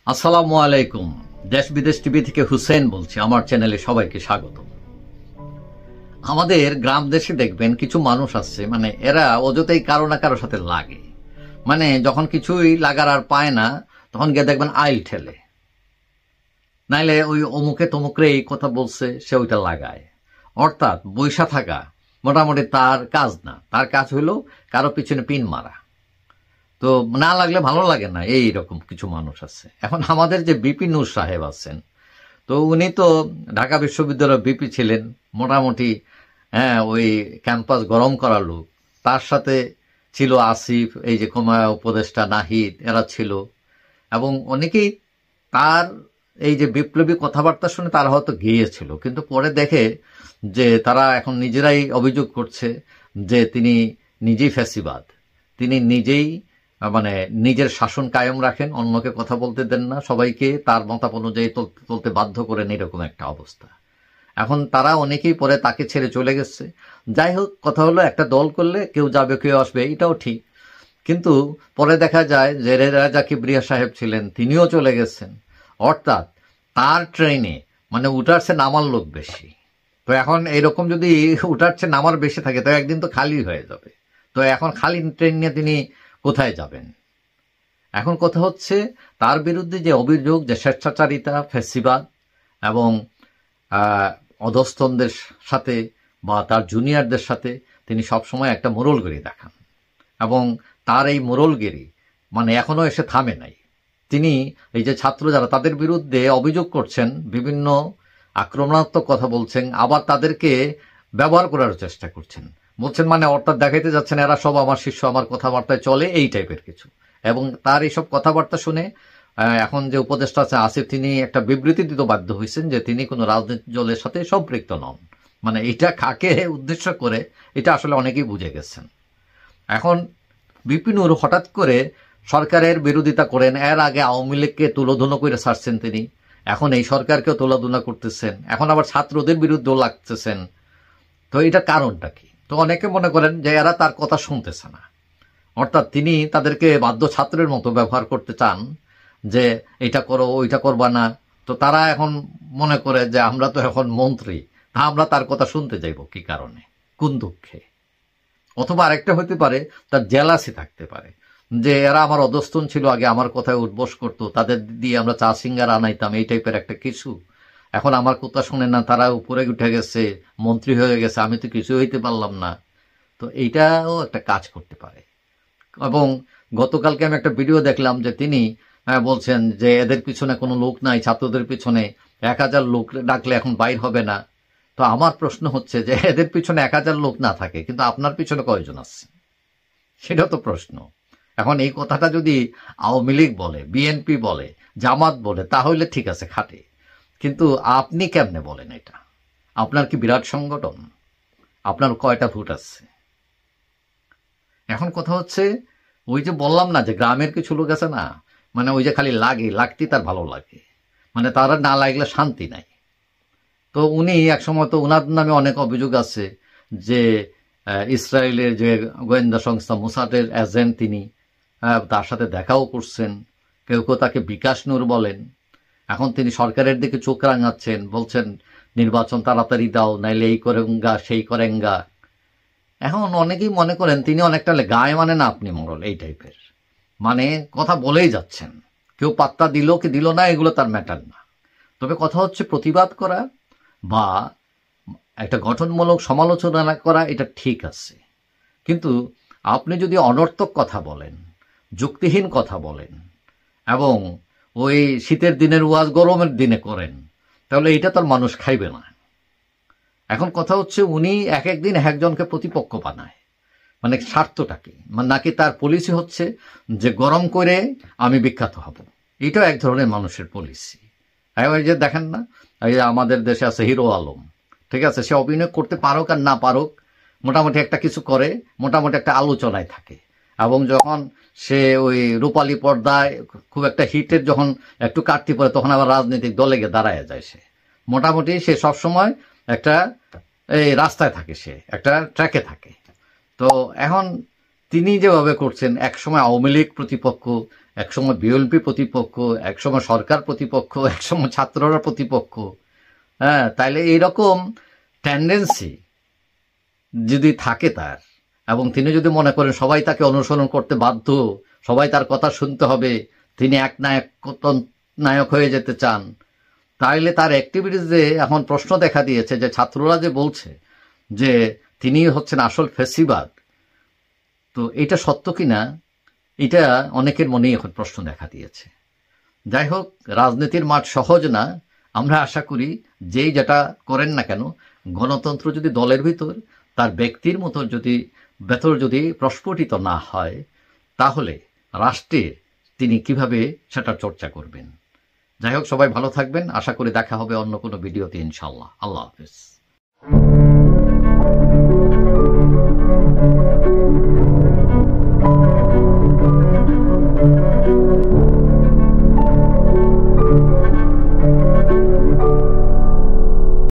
আসসালামু আলাইকুম। দেশ বিদেশ টিভি থেকে হুসেন বলছি। আমার চ্যানেলে সবাইকে স্বাগত। আমাদের গ্রাম দেশে দেখবেন কিছু মানুষ আছে, এরা অযথাই কারো না কারোর সাথে লাগে। যখন কিছুই লাগার আর পায় না, তখন গিয়ে দেখবেন আইল ঠেলে, নাইলে ওই অমুকে তমুকরে এই কথা বলছে সে ওইটা লাগায়। অর্থাৎ বৈশা থাকা মোটামুটি তার কাজ না, তার কাজ হইল কারো পিছনে পিন মারা। তো না লাগলে ভালো লাগে না, এই রকম কিছু মানুষ আছে। এখন আমাদের যে বিপি নূর সাহেব আছেন, তো উনি তো ঢাকা বিশ্ববিদ্যালয়ের বিপি ছিলেন, মোটামুটি হ্যাঁ, ওই ক্যাম্পাস গরম করা লোক। তার সাথে ছিল আসিফ, এই যে কমা উপদেষ্টা নাহিদ, এরা ছিল। এবং অনেকেই তার এই যে বিপ্লবী কথাবার্তা শুনে তারা হয়তো গিয়েছিল, কিন্তু পরে দেখে যে তারা এখন নিজেরাই অভিযোগ করছে যে তিনি নিজেই ফ্যাসিবাদ, তিনি নিজেই নিজের শাসন কায়েম রাখেন, অন্যকে কথা বলতে দেন না, সবাইকে তার মতামত অনুযায়ী চলতে বাধ্য করেন, এরকম একটা অবস্থা। এখন তারা অনেকেই পরে তাকে ছেড়ে চলে গেছে। যাই হোক, কথা হলো একটা দল করলে কেউ যাবে কেউ আসবে, এটাও ঠিক। কিন্তু পরে দেখা যায় যে রেজা কিবরিয়া সাহেব ছিলেন, তিনিও চলে গেছেন। অর্থাৎ তার ট্রেনে উঠারছে নামার লোক বেশি। তো এখন এইরকম যদি উঠারছে নামার বেশি থাকে, তো একদিন তো খালি হয়ে যাবে। তো এখন খালি ট্রেন নিয়ে তিনি কোথায় যাবেন? এখন কথা হচ্ছে, তার বিরুদ্ধে যে অভিযোগ যে স্বেচ্ছাচারিতা, ফ্যাসিবাদ এবং অধস্তনদের সাথে বা তার জুনিয়রদের সাথে তিনি সবসময় একটা মোড়লগিরি দেখান। এবং তার এই মোড়লগিরি এখনো এসে থামে নাই। তিনি এই যে ছাত্র যারা তাদের বিরুদ্ধে অভিযোগ করছেন, বিভিন্ন আক্রমণাত্মক কথা বলছেন, আবার তাদেরকে ব্যবহার করার চেষ্টা করছেন। বলছেন অর্থাৎ দেখাইতে যাচ্ছেন এরা সব আমার শিষ্য, আমার কথাবার্তায় চলে, এই টাইপের কিছু। এবং তার এইসব কথাবার্তা শুনে এখন যে উপদেষ্টা আছে আসিফ, তিনি একটা বিবৃতি দিতে বাধ্য হয়েছেন যে তিনি কোনো রাজনৈতিক দলের সাথে সম্পৃক্ত নন। এটা কাকে উদ্দেশ্য করে, এটা আসলে অনেকেই বুঝে গেছেন। এখন বিপিনুর হঠাৎ করে সরকারের বিরোধিতা করেন। এর আগে আওয়ামী লীগকে তুলোধুনো করে ছাড়ছেন তিনি, এখন এই সরকারকেও তুলোধুনা করতেছেন, এখন আবার ছাত্রদের বিরুদ্ধেও লাগতেছেন। তো এটা কারণটা কি? তো অনেকে মনে করেন যে এরা তার কথা শুনতেছে না, অর্থাৎ তিনি তাদেরকে বাধ্য ছাত্রের মতো ব্যবহার করতে চান যে এটা করো, ওইটা করবা না। তো তারা এখন মনে করে যে আমরা তো এখন মন্ত্রী, আমরা তার কথা শুনতে যাইব কি কারণে, কোন দুঃখে? অথবা আরেকটা হতে পারে তার জেলাসি থাকতে পারে, যে এরা আমার অধস্তন ছিল, আগে আমার কথায় উঠবোস করতো, তাদের দিয়ে আমরা চা সিঙ্গার আনাইতাম, এই টাইপের একটা কিছু। এখন আমার কথা শুনে না, তারা উপরে উঠে গেছে, মন্ত্রী হয়ে গেছে, আমি তো কিছু হইতে পারলাম না। তো এইটাও একটা কাজ করতে পারে। এবং গতকালকে আমি একটা ভিডিও দেখলাম যে তিনি বলছেন যে এদের পিছনে কোনো লোক নাই, ছাত্রদের পিছনে 1000 লোক ডাকলে এখন বাইর হবে না। তো আমার প্রশ্ন হচ্ছে যে এদের পিছনে 1000 লোক না থাকে, কিন্তু আপনার পিছনে কয়জন আছে, সেটা তো প্রশ্ন। এখন এই কথাটা যদি আওয়ামী লীগ বলে, বিএনপি বলে, জামাত বলে, তাহলে ঠিক আছে, খাটে। কিন্তু আপনি কেমনে বলেন এটা? আপনার কি বিরাট সংগঠন? আপনার কয়টা ভোট আছে? এখন কথা হচ্ছে, ওই যে বললাম না যে গ্রামের কিছু লোক আছে না, ওই যে খালি লাগতেই তার ভালো লাগে, তারা না লাগলে শান্তি নাই। তো উনি একসময়, তো উনার নামে অনেক অভিযোগ আছে যে ইসরায়েলের যে গোয়েন্দা সংস্থা মোসাদের এজেন্ট তিনি, তার সাথে দেখাও করছেন। কেউ কেউ তাকে বিকাশ নূর বলেন। এখন তিনি সরকারের দিকে চোখ রাঙাচ্ছেন, বলছেন নির্বাচন তাড়াতাড়ি দাও, নাইলে এই করেঙ্গা সেই করেঙ্গা। এখন অনেকেই মনে করেন তিনি অনেকটা গায়ে না আপনি মরল, এই টাইপের কথা বলেই যাচ্ছেন। কেউ পাত্তা দিল কি দিল না, এগুলো তার ম্যাটার না। তবে কথা হচ্ছে, প্রতিবাদ করা বা একটা গঠনমূলক সমালোচনা করা এটা ঠিক আছে, কিন্তু আপনি যদি অনর্থক কথা বলেন, যুক্তিহীন কথা বলেন, এবং ওই শীতের দিনের ওয়াজ গরমের দিনে করেন, তাহলে এটা তার মানুষ খাইবে না। এখন কথা হচ্ছে, উনি এক একদিন একজনকে প্রতিপক্ষ বানায়, স্বার্থটা কি, নাকি তার পলিসি হচ্ছে যে গরম করে আমি বিখ্যাত হব? এটাও এক ধরনের মানুষের পলিসি। এই যে দেখেন না, এই যে আমাদের দেশে আছে হিরো আলম, ঠিক আছে, সে অভিনয় করতে পারুক আর না পারুক, মোটামুটি একটা কিছু করে, মোটামুটি একটা আলোচনায় থাকে। এবং যখন সে ওই রূপালী পর্দায় খুব একটা হিটের যখন একটু কাটতি পড়ে, তখন আবার রাজনৈতিক দলে গিয়ে দাঁড়ায় যায়। সে মোটামুটি সে সবসময় একটা এই রাস্তায় থাকে, সে একটা ট্র্যাকে থাকে। তো এখন তিনি যেভাবে করছেন, একসময় আওয়ামী লীগ প্রতিপক্ষ, একসময় বিএনপি প্রতিপক্ষ, একসময় সরকার প্রতিপক্ষ, একসময় ছাত্ররা প্রতিপক্ষ। হ্যাঁ, তাইলে এইরকম টেন্ডেন্সি যদি থাকে তার, এবং তিনি যদি মনে করেন সবাই তাকে অনুসরণ করতে বাধ্য, সবাই তার কথা শুনতে হবে, তিনি এক নায়ক হয়ে যেতে চান, তাইলে তার অ্যাক্টিভিটিসে এখন প্রশ্ন দেখা দিয়েছে যে ছাত্ররা যে বলছে যে তিনি হচ্ছেন আসল ফ্যাসিবাদ, তো এটা সত্য কিনা এটা অনেকের মনেই এখন প্রশ্ন দেখা দিয়েছে। যাই হোক, রাজনীতির মাঠ সহজ না। আমরা আশা করি যেই যেটা করেন না কেন, গণতন্ত্র যদি দলের ভিতর তার ব্যক্তির মতো ভেতর যদি প্রস্ফুটিত না হয়, তাহলে রাষ্ট্রে তিনি কিভাবে সেটা চর্চা করবেন। যাই হোক, সবাই ভালো থাকবেন। আশা করি দেখা হবে অন্য কোনো ভিডিওতে ইনশাল্লাহ। আল্লাহ হাফেজ।